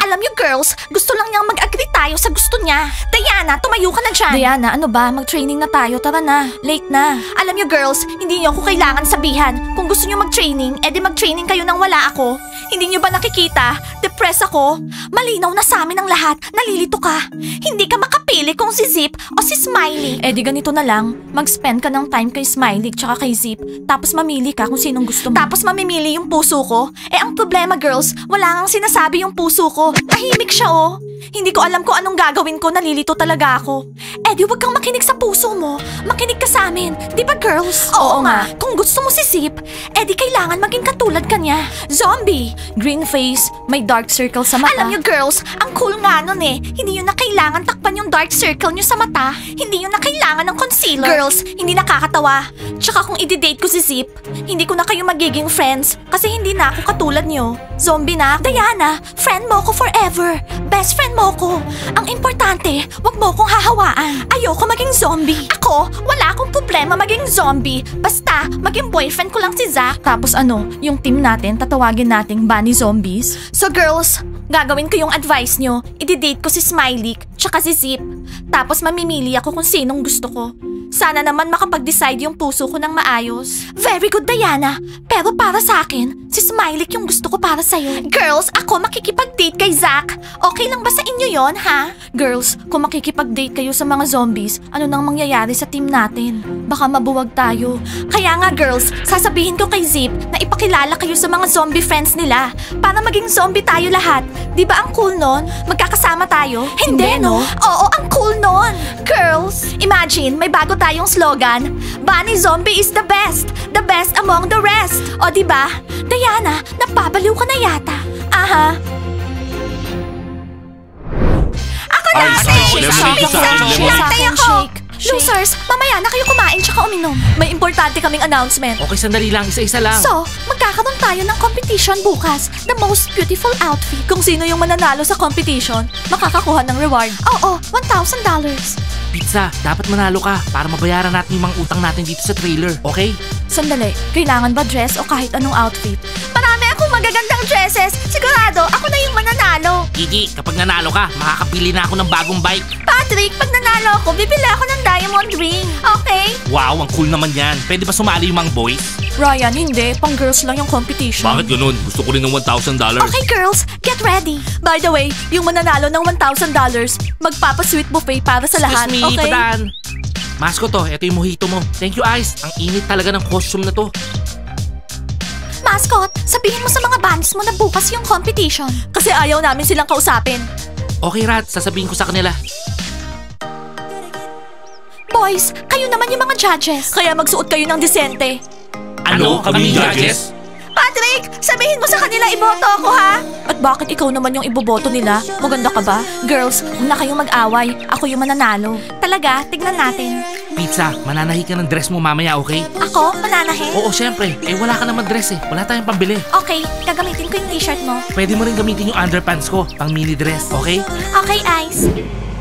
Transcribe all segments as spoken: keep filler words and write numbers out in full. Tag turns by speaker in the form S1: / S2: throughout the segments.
S1: Alam niyo girls, gusto lang niyang mag-agree tayo sa gusto niya. Diana, tumayo ka na dyan. Diana, ano ba? Mag-training na tayo. Tara na. Late na. Alam niyo girls, hindi niyo ako kailangan sabihan. Kung gusto niyo mag-training, edi mag-training kayo nang wala ako. Hindi niyo ba nakikita? Depressed ako. Malinaw na sa amin ang lahat. Nalilito ka. Hindi ka makapili kung si Zip o si Smiley. Eh di ganito na lang. Mag-spend ka ng time kay Smiley tsaka kay Zip. Tapos mamili ka kung sinong gusto mo. Tapos mamimili yung puso ko. Eh ang problema girls, wala ngang sinasabi yung puso ko. Tahimik siya oh. Hindi ko alam kung anong gagawin ko. Nalilito talaga ako. Eh di wag kang makinig sa puso mo. Makinig ka sa amin. Di ba girls? Oo, Oo nga. Kung gusto mo si Zip, eh di kailangan maging katulad kanya. Zombie. Green face, may dark circle sa mata. Alam niyo girls, ang cool nga nun eh. Hindi yun na kailangan takpan yung dark circle niyo sa mata. Hindi yun na kailangan ng concealer. Girls, hindi nakakatawa. Tsaka kung i-date ko si Zip, hindi ko na kayo magiging friends kasi hindi na ako katulad niyo. Zombie na. Diana, friend mo ko forever. Best friend mo ko. Ang importante, wag mo kong hahawaan. Ayoko maging zombie. Ako, wala akong problema maging zombie. Basta, maging boyfriend ko lang si Zach. Tapos ano, yung team natin, tatawagin nating Bunny Zombies. So girls, gagawin ko yung advice nyo. I-date ko si Smiley, tsaka si Zip. Tapos mamimili ako kung sinong gusto ko. Sana naman makapag-decide yung puso ko ng maayos. Very good, Diana. Pero para sa akin, si Smiley yung gusto ko para sa'yo. Girls, ako makikipag-date kay Zach. Okay lang ba sa inyo yon, ha? Girls, kung makikipag-date kayo sa mga zombies, ano nang mangyayari sa team natin? Baka mabuwag tayo. Kaya nga girls, sasabihin ko kay Zip na ipakilala kayo sa mga zombie friends nila para maging zombie tayo lahat. Di ba ang cool nun? Magkakasama tayo? Hindi, no? Oo, ang cool nun. Girls, imagine, may bago tayong slogan. Bunny Zombie is the best. The best among the rest. O di ba? Diana, napabaliw ka na yata. Aha. Ako na! Latte ako! Losers, mamaya na kayo kumain tsaka uminom. May importante kaming announcement.
S2: Okay, sandali lang. Isa-isa lang.
S1: So, magkakaroon tayo ng competition bukas. The most beautiful outfit. Kung sino yung mananalo sa competition, makakakuha ng reward. Oo, one thousand dollars.
S2: Pizza, dapat manalo ka para mabayaran natin yung mga utang natin dito sa trailer, okay?
S1: Sandali, kailangan ba dress o kahit anong outfit? Marami akong magagandang dresses. Sigurado, ako na yung mananalo.
S2: Gigi, kapag nanalo ka, makakapili na ako ng bagong bike.
S1: Patrick, pag nanalo ako, bibili ako ng diamond ring. Okay?
S2: Wow, ang cool naman yan. Pwede ba sumali yung mga boys?
S1: Ryan, hindi. Pang girls lang yung competition.
S2: Bakit ganun? Gusto ko rin ng one thousand dollars.
S1: Okay, girls, get ready. By the way, yung mananalo ng one thousand dollars, magpapa-sweet buffet para sa lahat.
S2: Excuse me,
S1: okay?
S2: Padan. Masko to, ito yung mojito mo. Thank you, Ice. Ang init talaga ng costume na to.
S1: Mascot, sabihin mo sa mga bands mo na bukas yung competition. Kasi ayaw namin silang kausapin.
S2: Okay, Rat. Sasabihin ko sa kanila.
S1: Boys, kayo naman yung mga judges. Kaya magsuot kayo ng disente.
S2: Ano? Kami judges?
S1: Patrick, sabihin mo sa kanila iboto ako ha? At bakit ikaw naman yung iboboto nila? Maganda ka ba? Girls, huwag na kayong mag-away. Ako yung mananalo. Talaga, tignan natin.
S2: Pizza, mananahi ka ng dress mo mamaya, okay?
S1: Ako? Mananahi?
S2: Oo, syempre. Eh, wala ka naman dress eh. Wala tayong pambili.
S1: Okay, gagamitin ko yung t-shirt mo.
S2: Pwede mo rin gamitin yung underpants ko, pang mini dress, okay?
S1: Okay, Ice.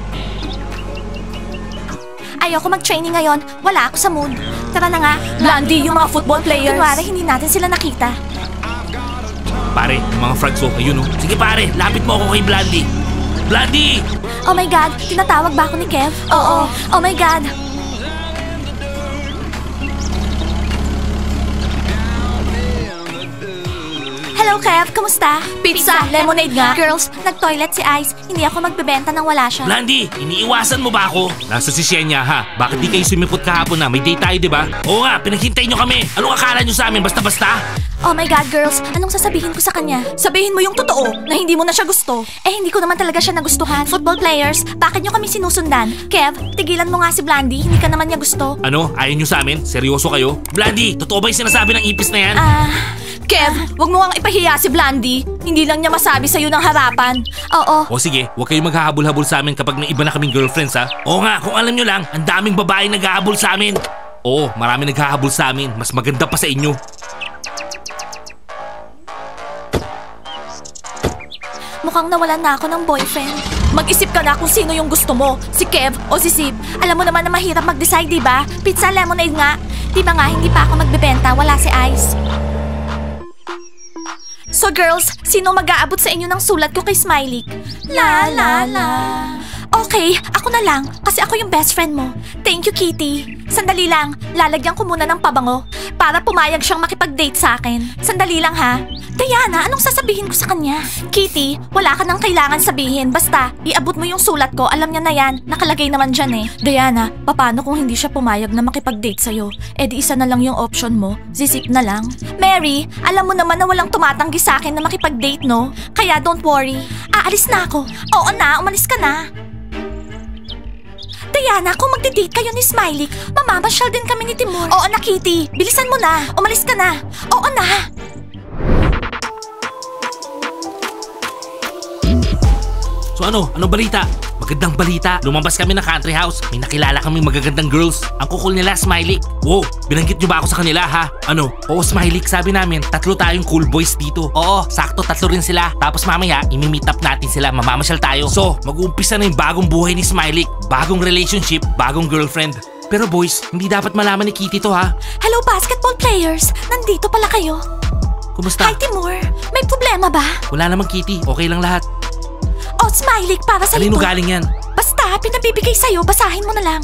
S1: Ayoko mag-training ngayon. Wala ako sa mood. Tara na nga. Blondie, yung mga football players. Kunwari, hindi natin sila nakita.
S2: Pare, yung mga frogs oh, ayun oh. Sige pare, lapit mo ako kay Blondie. Blondie!
S1: Oh my God, tinatawag ba ako ni Kev? Oo. Oh my God. Hello, Kev. Kamusta? Pizza, lemonade nga. Girls, nag-toilet si Ice. Hindi ako magbebenta nang wala siya.
S2: Blondie, iniiwasan mo ba ako? Nasa si Shenya ha. Bakit di kayo sumipot kahapon na? May date tayo, di ba? Oo nga, pinaghintay nyo kami. Anong akala nyo sa amin? Basta-basta?
S1: Oh my God, girls. Anong sasabihin ko sa kanya? Sabihin mo yung totoo, na hindi mo na siya gusto. Eh, hindi ko naman talaga siya nagustuhan. Football players, bakit nyo kami sinusundan? Kev, tigilan mo nga si Blondie. Hindi ka naman niya gusto.
S2: Ano? Ayaw nyo sa amin? Seryoso kayo? Blondie, totoo ba yung sinasabi ng ipis na yan?
S1: Ah... Kev, wag mo kang ipahiya si Blondie. Hindi lang niya masabi sa'yo ng harapan. Oo.
S2: O sige, huwag kayong maghahabol-habol sa amin kapag may iba na kaming girlfriends ha. Oo nga, kung alam nyo lang, ang daming babae naghahabol sa amin. Oo, marami naghahabol sa amin. Mas maganda pa sa inyo.
S1: Mukhang nawalan na ako ng boyfriend. Mag-isip ka na kung sino yung gusto mo, si Kev o si Zip. Alam mo naman na mahirap mag-decide, diba? Pizza, lemonade nga. Diba nga, hindi pa ako magbebenta, wala si Ice. So girls, sino mag-aabot sa inyo ng sulat ko kay Smiley? La la la. Okay, ako na lang kasi ako yung best friend mo. Thank you, Kitty. Sandali lang, lalagyan ko muna ng pabango para pumayag siyang makipag-date sa akin. Sandali lang ha. Diana, anong sasabihin ko sa kanya? Kitty, wala ka nang kailangan sabihin. Basta, iabot mo yung sulat ko. Alam niya na yan. Nakalagay naman dyan eh. Diana, paano kung hindi siya pumayag na makipag-date sa'yo? Eh di isa na lang yung option mo. Zizip na lang. Mary, alam mo naman na walang tumatanggi sa akin na makipag-date, no? Kaya don't worry. Aalis na ako. Oo na, umalis ka na. Diana, kung magde-date kayo ni Smiley, mamamasyal din kami ni Timur. Oo na, Kitty. Bilisan mo na. Umalis ka na. Oo na.
S2: So ano? Ano balita? Magandang balita. Lumabas kami ng country house. May nakilala kaming magagandang girls. Ang kukul nila, Smiley. Wow, binanggit nyo ba ako sa kanila, ha? Ano? Oo, Smiley, sabi namin, tatlo tayong cool boys dito. Oo, sakto, tatlo rin sila. Tapos mamaya, imi-meet up natin sila. Mamamasyal tayo. So, mag-uumpisa na yung bagong buhay ni Smiley. Bagong relationship, bagong girlfriend. Pero boys, hindi dapat malaman ni Kitty to, ha?
S1: Hello, basketball players. Nandito pala kayo.
S2: Kumusta?
S1: Hi, Timur. May problema ba?
S2: Wala namang Kitty. Okay lang lahat.
S1: Oh, Smiley, para sa'yo.
S2: Kanino
S1: to.
S2: galing yan?
S1: Basta, pinabibigay sa'yo, basahin mo na lang.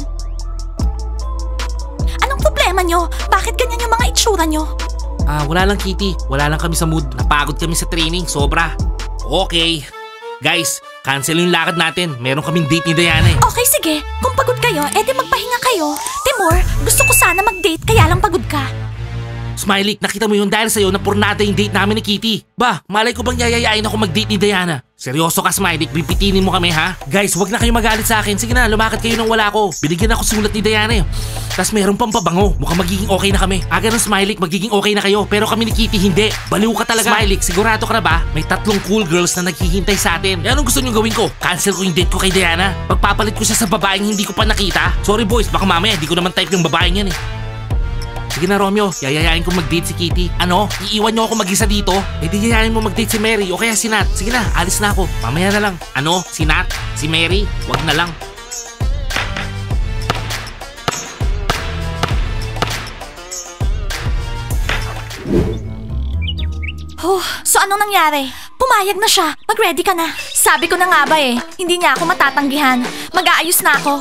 S1: Anong problema nyo? Bakit ganyan yung mga itsura nyo?
S2: Ah, wala lang Kitty. Wala lang kami sa mood. Napagod kami sa training. Sobra. Okay. Guys, cancel yung lakad natin. Meron kaming date ni Diana eh.
S1: Okay, sige. Kung pagod kayo, edi magpahinga kayo. Timur, gusto ko sana mag-date kaya lang pagod ka.
S2: Smiley, nakita mo yun dahil sa'yo na purnada yung date namin ni Kitty. Ba, malay ko bang yayayain ako mag-date ni Diana? Seryoso ka, Smiley? Bipitinin mo kami, ha? Guys, wag na kayo magalit sa akin. Sige na, lumakad kayo nang wala ko. Binigyan ako sulat ni Diana eh. Tapos meron pang pabango. Mukhang magiging okay na kami. Aga ng Smiley, magiging okay na kayo. Pero kami ni Kitty, hindi. Baliw ka talaga. Smiley, sigurado ka na ba? May tatlong cool girls na naghihintay sa atin. E anong gusto nyo gawin ko? Cancel ko yung date ko kay Diana? Pagpapalit ko siya sa babaeng hindi ko pa nakita? Sorry boys, baka mamaya hindi ko naman type yung babaeng yan eh. Sige na Romeo, yayayain ko mag-date si Kitty. Ano? Iiwan niyo ako mag-isa dito? Eh di yayain mo mag-date si Mary o kaya si Nat. Sige na, alis na ako. Mamaya na lang. Ano? Si Nat? Si Mary? Wag na lang.
S1: Oh, so anong nangyari? Pumayag na siya. Mag-ready ka na. Sabi ko na nga ba eh, hindi niya ako matatanggihan. Mag-aayos na ako.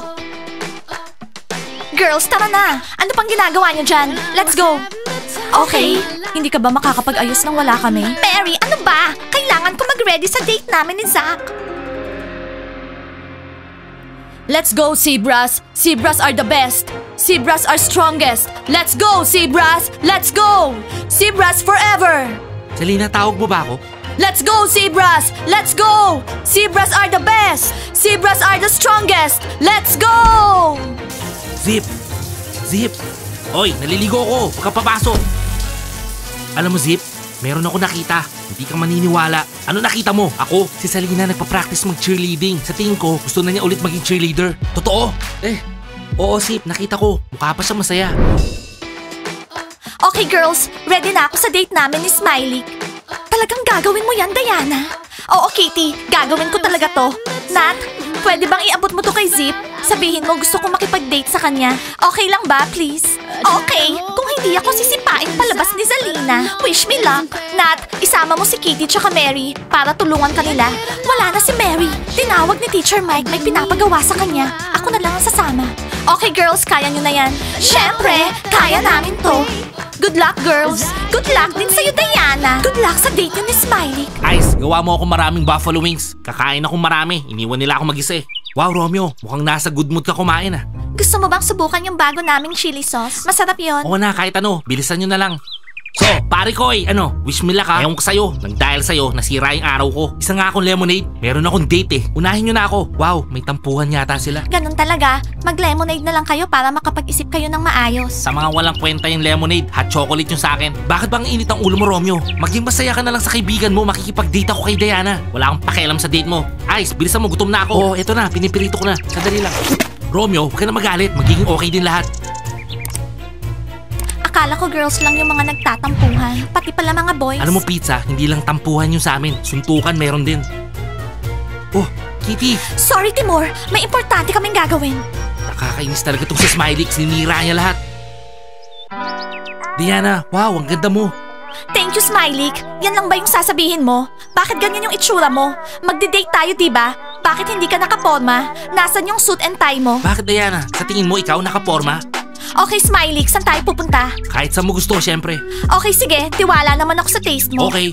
S1: Girls, tara na! Ano pang ginagawa niyo dyan? Let's go! Okay. Hindi ka ba makakapag-ayos nang wala kami? Mary, ano ba? Kailangan ko mag-ready sa date namin ni Zach. Let's go, Zebras! Zebras are the best! Zebras are strongest! Let's go, Zebras! Let's go! Zebras forever!
S2: Selena, tawag mo ba ako?
S1: Let's go, Zebras! Let's go! Zebras are the best! Zebras are the strongest! Let's go!
S2: Zip! Zip! Oy, naliligo ako! Huwag ka papasok! Alam mo, Zip, meron ako nakita. Hindi ka maniniwala. Ano nakita mo? Ako, si Selena nagpa-practice mag-cheerleading. Sa tingin ko, gusto na niya ulit maging cheerleader. Totoo? Eh, oo, Zip, nakita ko. Mukha pa siya masaya.
S1: Okay, girls. Ready na ako sa date namin ni Smiley. Talagang gagawin mo yan, Diana? Oo, Kitty. Gagawin ko talaga to. Nat, pwede bang iabot mo to kay Zip? Sabihin mo gusto ko makipag-date sa kanya. Okay lang ba, please? Okay. Kung hindi ako sisipain palabas ni Zalina. Wish me luck. Nat, isama mo si Kitty tsaka Mary para tulungan kanila. Wala na si Mary. Tinawag ni Teacher Mike, may pinapagawa sa kanya. Ako na lang ang sasama. Okay, girls, kaya nyo na yan. Syempre, kaya namin to. Good luck, girls. Good luck din sa'yo, Diana. Good luck sa date yun ni Smiley.
S2: Ice, gawa mo ako maraming buffalo wings. Kakain akong marami. Iniwan nila ako mag-isa eh. Wow, Romeo, mukhang nasa good mood ka kumain ah.
S1: Gusto mo bang subukan yung bago naming chili sauce? Masarap yon.
S2: Oo na, kahit ano. Bilisan nyo na lang. So, pare ko eh, ano, wish me luck ha. Ewan ko sa'yo, nang dahil sa'yo, nasira yung araw ko. Isa nga akong lemonade, meron akong date eh. Unahin nyo na ako. Wow, may tampuhan yata sila.
S1: Ganun talaga, mag-lemonade na lang kayo para makapag-isip kayo ng maayos.
S2: Sa mga walang kwenta yung lemonade, hot chocolate yung sa akin. Bakit bang init ang ulo mo, Romeo? Maging masaya ka na lang sa kaibigan mo, makikipag-date ako kay Diana. Wala akong pakialam sa date mo. Ice, bilisan mo, gutom na ako. Oo, eto na, pinipirito ko na. Sandali lang. Romeo, huwag ka na magalit, magiging okay din lahat.
S1: Akala ko girls lang yung mga nagtatampuhan. Pati pala mga boys.
S2: Alam mo, Pizza, hindi lang tampuhan yung sa amin. Suntukan meron din. Oh, Kitty!
S1: Sorry, Timur. May importante kaming gagawin.
S2: Nakakainis talaga itong si Smiley. Sinira niya lahat. Diana, wow, ang ganda mo.
S1: Thank you, Smiley. Yan lang ba yung sasabihin mo? Bakit ganyan yung itsura mo? Magde-date tayo, diba? Bakit hindi ka nakaporma? Nasaan yung suit and tie mo?
S2: Bakit Diana? Sa tingin mo ikaw nakaporma?
S1: Okay, Smiley. Saan tayo pupunta?
S2: Kahit saan mo gusto, syempre.
S1: Okay, sige. Tiwala naman ako sa taste mo.
S2: Okay.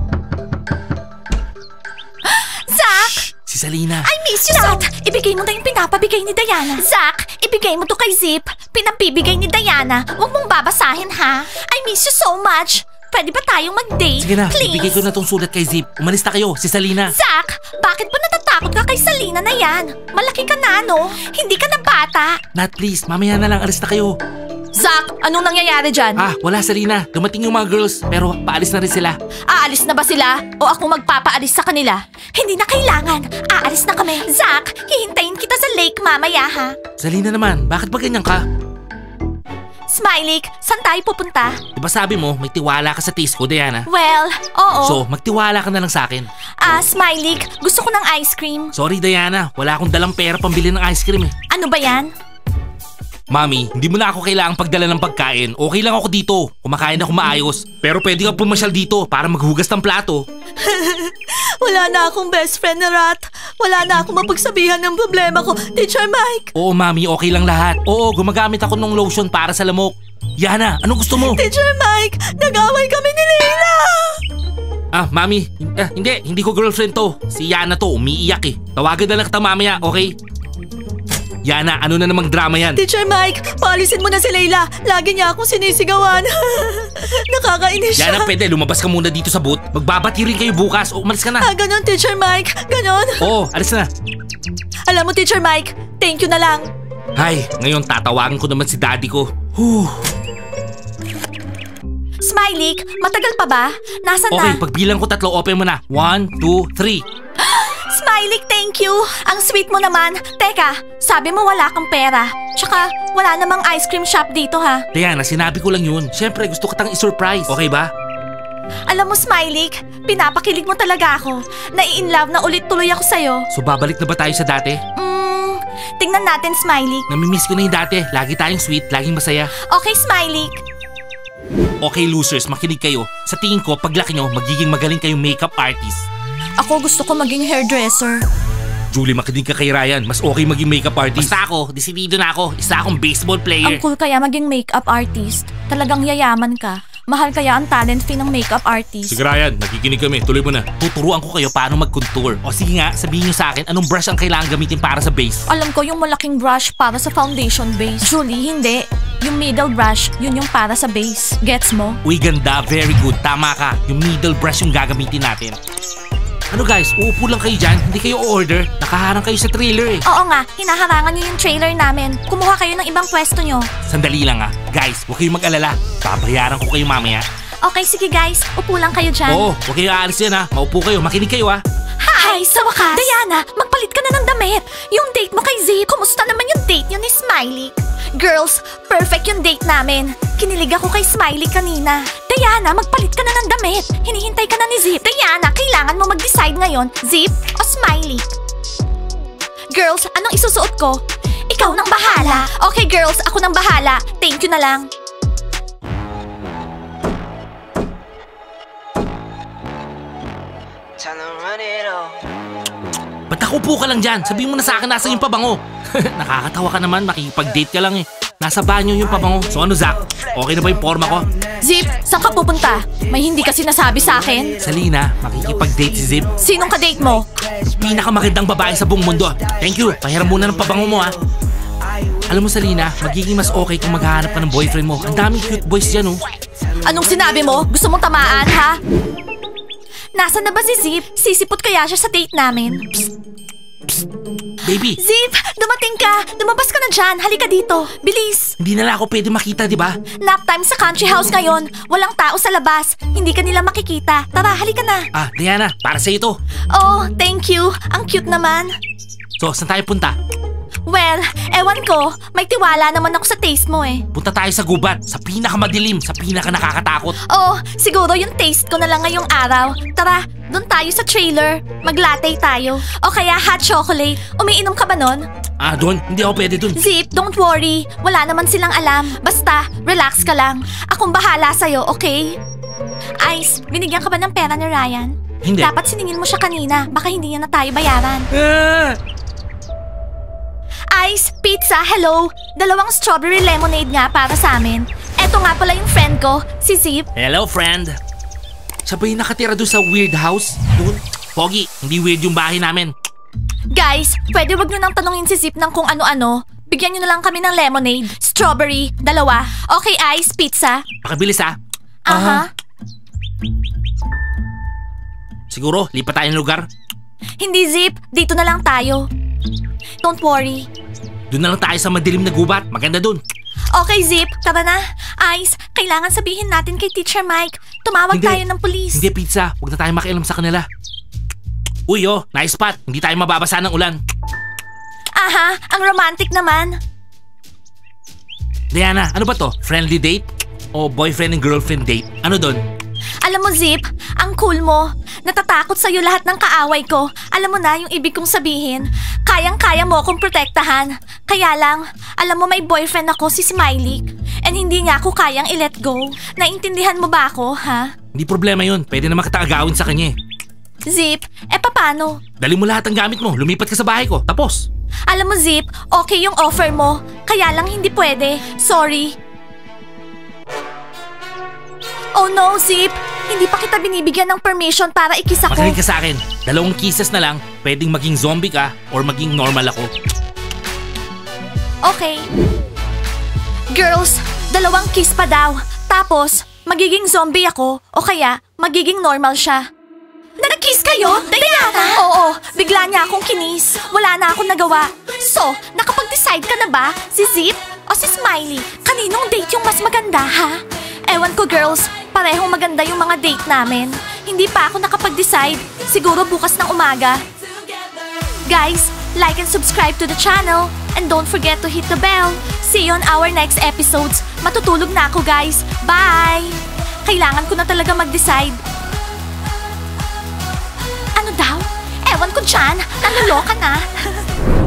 S1: Zach!
S2: Si Salina.
S1: I miss you, Zach! Ibigay mo na yung pinapabigay ni Diana. Zach, ibigay mo to kay Zip. Pinapibigay ni Diana. Huwag mong babasahin, ha? I miss you so much. Pwede ba tayong mag-date?
S2: Sige na,
S1: please?
S2: ibigay ko na tong sulat kay Zip. Umalis na kayo, si Salina.
S1: Zach, bakit ba natatakot ka kay Salina na yan? Malaki ka na, no? Hindi ka na bata.
S2: Nat, please, mamaya na lang, alis na kayo.
S1: Zach, anong nangyayari dyan?
S2: Ah, wala Salina. Dumating yung mga girls, pero paalis na rin sila.
S1: Aalis na ba sila? O ako magpapaalis sa kanila? Hindi na kailangan. Aalis na kami. Zach, hihintayin kita sa lake mamaya, ha?
S2: Salina naman, bakit ba ganyan ka?
S1: Smiley, saan tayo pupunta?
S2: Diba sabi mo, may tiwala ka sa taste ko, Diana?
S1: Well, oo.
S2: So, magtiwala ka na lang sa akin.
S1: Ah, Smiley, gusto ko ng ice cream.
S2: Sorry, Diana. Wala akong dalang pera pambili ng ice cream eh.
S1: Ano ba yan?
S2: Mami, hindi mo na ako kailangang pagdala ng pagkain. Okay lang ako dito. Kumakain ako maayos. Pero pwede ka pumasyal dito para maghugas ng plato.
S1: Wala na akong best friend na rat. Wala na akong mapagsabihan ng problema ko, Teacher Mike.
S2: Oo, Mami, okay lang lahat. Oo, gumagamit ako ng lotion para sa lamok. Yana, anong gusto mo?
S1: Teacher Mike, nag-away kami ni Leila.
S2: Ah, Mami, eh, hindi, hindi ko girlfriend to. Si Yana to, umiiyak eh. Tawagan na lang kita mamaya, okay? Yana, ano na namang drama yan?
S1: Teacher Mike, paalisin mo na si Leila. Lagi niya akong sinisigawan. Nakakainis siya.
S2: Yana, pwede, lumabas ka muna dito sa booth. Magbabati rin kayo bukas o umalis ka na.
S1: Ah, ganon, Teacher Mike. Ganon.
S2: Oo, alis na.
S1: Alam mo, Teacher Mike, thank you na lang.
S2: Ay, ngayon tatawagan ko naman si daddy ko. Huh.
S1: Smiley, matagal pa ba? Nasaan
S2: Okay,
S1: na?
S2: pagbilang ko tatlo, open mo na. One, two, three.
S1: Smiley, thank you! Ang sweet mo naman. Teka, sabi mo wala kang pera. Tsaka, wala namang ice cream shop dito, ha?
S2: Diana, sinabi ko lang yun. Siyempre, gusto kitang i-surprise. Okay ba?
S1: Alam mo, Smiley, pinapakilig mo talaga ako. Nai-inlove na ulit tuloy ako sa'yo.
S2: So, babalik na ba tayo sa dati?
S1: Hmm, tingnan natin, Smiley.
S2: Namimiss ko na yung dati. Lagi tayong sweet, laging masaya.
S1: Okay, Smiley.
S2: Okay, losers, makinig kayo. Sa tingin ko, paglaki nyo, magiging magaling kayong makeup artist.
S1: Ako gusto ko maging hairdresser.
S2: Julie, makinig ka kay Ryan. Mas okay maging makeup artist. Basta ako, desidido na ako. Isa akong baseball player.
S1: Ang cool kaya maging makeup artist. Talagang yayaman ka. Mahal kaya ang talent fee ng makeup artist.
S2: Sige Ryan, nakikinig kami. Tuloy mo na. Tuturuan ko kayo paano mag-contour. O sige nga, sabihin nyo sa akin anong brush ang kailangan gamitin para sa base.
S1: Alam ko yung malaking brush para sa foundation base. Julie, hindi. Yung middle brush, yun yung para sa base. Gets mo?
S2: Uy, ganda. Very good. Tama ka. Yung middle brush yung gagamitin natin. Ano guys, uupo lang kayo dyan? Hindi kayo o-order? Nakaharang kayo sa trailer eh.
S1: Oo nga, hinaharangan niyo yung trailer namin. Kumuha kayo ng ibang pwesto nyo.
S2: Sandali lang ah. Guys, huwag kayong mag-alala. Babayaran ko kayo mamaya.
S1: Okay, sige guys. Upo lang kayo dyan.
S2: Oo, huwag kayo aalis yan ah. Maupo kayo. Makinig kayo ah.
S1: Hi! Sa wakas! Diana, magpalit ka na ng damit. Yung date mo kay Zip. Kumusta naman yung date niyo ni Smiley? Girls, perfect yung date namin. Kinilig ako kay Smiley kanina. Diana, magpalit ka na ng damit. Hinihintay ka na ni Zip. Diana, kailangan mo mag-decide ngayon, Zip o Smiley. Girls, anong isusuot ko? Ikaw nang bahala. Okay girls, ako nang bahala. Thank you na lang.
S2: Ba't nakupo ka lang dyan? Sabihin mo na sa akin nasa yung pabango. Nakakatawa ka naman, makikipag-date ka lang eh. Nasa banyo yung pabango. So ano Zach? Okay na ba yung forma ko?
S1: Zip, saan ka pupunta? May hindi kasi nasabi sa akin.
S2: Salina, makikipag-date si Zip.
S1: Sinong ka-date mo?
S2: Yung pinakamagandang babae sa buong mundo. Thank you, pahiram muna ng pabango mo ha. Alam mo Salina, magiging mas okay kung maghahanap ka ng boyfriend mo. Ang daming cute boys dyan oh.
S1: Anong sinabi mo? Gusto mong tamaan, ha? Nasaan na ba si Zip? Sisipot kaya siya sa date namin? Psst.
S2: Psst. Baby,
S1: Zip, dumating ka. Lumabas ka na dyan. Halika dito. Bilis.
S2: hindi na lang ako pwede makita, di ba?
S1: Nap time sa country house ngayon. Walang tao sa labas. Hindi ka nila makikita. Tara, halika na.
S2: Ah, Diana, para sa ito.
S1: Oh, thank you. Ang cute naman.
S2: So, saan tayo punta?
S1: Well, ewan ko. May tiwala naman ako sa taste mo eh.
S2: Punta tayo sa gubat, sa pinakamadilim, sa pinaka nakakatakot.
S1: Oh, siguro yung taste ko na lang ngayong araw. Tara, doon tayo sa trailer. Mag-latte tayo. O kaya hot chocolate. Umiinom ka ba nun?
S2: Ah, doon? Hindi ako pwede doon.
S1: Zip, don't worry. Wala naman silang alam. Basta, relax ka lang. Akong bahala sa'yo, okay? Ice, binigyan ka ba ng pera ni Ryan?
S2: Hindi.
S1: Dapat siningil mo siya kanina. Baka hindi niya na tayo bayaran.
S2: Ah!
S1: Ice, pizza, hello. Dalawang strawberry lemonade nga para sa amin. Eto nga pala yung friend ko, si Zip.
S2: Hello, friend. Siya ba yung nakatira doon sa weird house? Doon? Pogi, hindi weird yung bahay namin.
S1: Guys, pwede wag nyo nang tanungin si Zip ng kung ano-ano. Bigyan nyo na lang kami ng lemonade. Strawberry, dalawa. Okay, Ice, pizza.
S2: Pakibilis ah.
S1: Aha.
S2: Siguro, lipat tayo ng lugar.
S1: Hindi, Zip. Dito na lang tayo. Don't worry.
S2: Doon na lang tayo sa madilim na gubat. Maganda doon.
S1: Okay, Zip. Tara na. Ice, kailangan sabihin natin kay Teacher Mike. Tumawag
S2: Hindi.
S1: tayo ng pulis.
S2: Hindi, pizza. Huwag na tayo makialam sa kanila. Uy, oh, nice spot. Hindi tayo mababasa ng ulan.
S1: Aha, ang romantic naman.
S2: Diana, ano ba to? Friendly date? O boyfriend and girlfriend date? Ano doon?
S1: Alam mo, Zip, ang cool mo. Natatakot sa'yo lahat ng kaaway ko. Alam mo na yung ibig kong sabihin. Kayang-kaya mo akong protektahan. Kaya lang, alam mo may boyfriend ako, si Smiley. And hindi niya ako kayang i-let go. Naintindihan mo ba ako, ha?
S2: Hindi problema yun. Pwede naman kita agawin sa kanya eh.
S1: Zip, eh papano?
S2: Dali mo lahat ng gamit mo. Lumipat ka sa bahay ko. Tapos.
S1: Alam mo, Zip, okay yung offer mo. Kaya lang hindi pwede. Sorry. Oh no, Zip! Hindi pa kita binibigyan ng permission para ikis ako.
S2: Makinig ka sa akin. Dalawang kisses na lang. Pwedeng maging zombie ka or maging normal ako.
S1: Okay. Girls, dalawang kiss pa daw. Tapos, magiging zombie ako o kaya magiging normal siya. Na nag-kiss kayo? Diana? Oo, bigla niya akong kinis. Wala na akong nagawa. So, nakapag-decide ka na ba? Si Zip o si Smiley? Kaninong date yung mas maganda, ha? Ewan ko, girls. Parehong maganda yung mga date namin. Hindi pa ako nakapag-decide. Siguro bukas ng umaga. Guys, like and subscribe to the channel. And don't forget to hit the bell. See you on our next episodes. Matutulog na ako, guys. Bye! Kailangan ko na talaga mag-decide. Ano daw? Ewan ko dyan. Naluloka na.